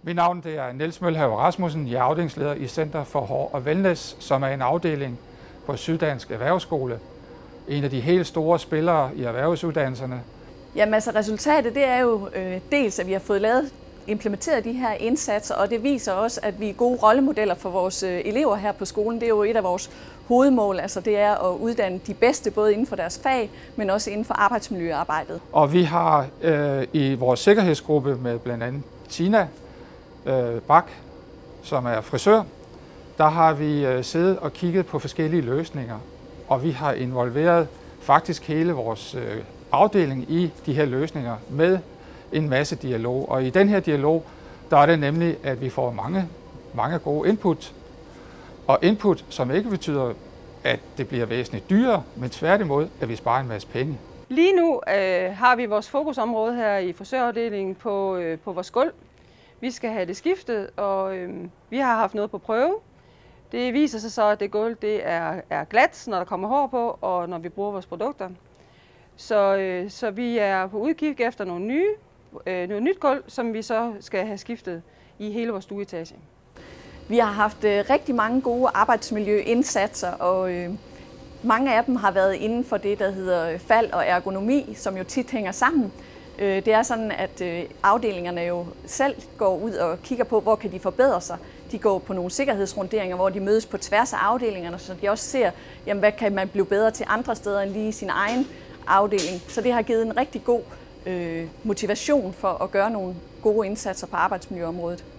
Mit navn det er Niels Mølhave Rasmussen, jeg er afdelingsleder i Center for Hår og Wellness, som er en afdeling på Syddansk Erhvervsskole. En af de helt store spillere i erhvervsuddannelserne. Jamen altså resultatet det er jo dels, at vi har fået implementeret de her indsatser, og det viser også, at vi er gode rollemodeller for vores elever her på skolen. Det er jo et af vores hovedmål, altså det er at uddanne de bedste både inden for deres fag, men også inden for arbejdsmiljøarbejdet. Og vi har i vores sikkerhedsgruppe med blandt andet Tina Bak, som er frisør, der har vi siddet og kigget på forskellige løsninger, og vi har involveret faktisk hele vores afdeling i de her løsninger med en masse dialog. Og i den her dialog, der er det nemlig, at vi får mange gode input. Og input, som ikke betyder, at det bliver væsentligt dyrere, men tværtimod, at vi sparer en masse penge. Lige nu har vi vores fokusområde her i frisørafdelingen på vores gulv. Vi skal have det skiftet, og vi har haft noget på prøve. Det viser sig så, at det gulv det er glat, når der kommer hår på, og når vi bruger vores produkter. Så vi er på udkig efter noget nyt gulv, som vi så skal have skiftet i hele vores stueetage. Vi har haft rigtig mange gode arbejdsmiljøindsatser, og mange af dem har været inden for det, der hedder fald og ergonomi, som jo tit hænger sammen. Det er sådan, at afdelingerne jo selv går ud og kigger på, hvor kan de forbedre sig. De går på nogle sikkerhedsrunderinger, hvor de mødes på tværs af afdelingerne, så de også ser, jamen, hvad kan man blive bedre til andre steder end lige sin egen afdeling. Så det har givet en rigtig god motivation for at gøre nogle gode indsatser på arbejdsmiljøområdet.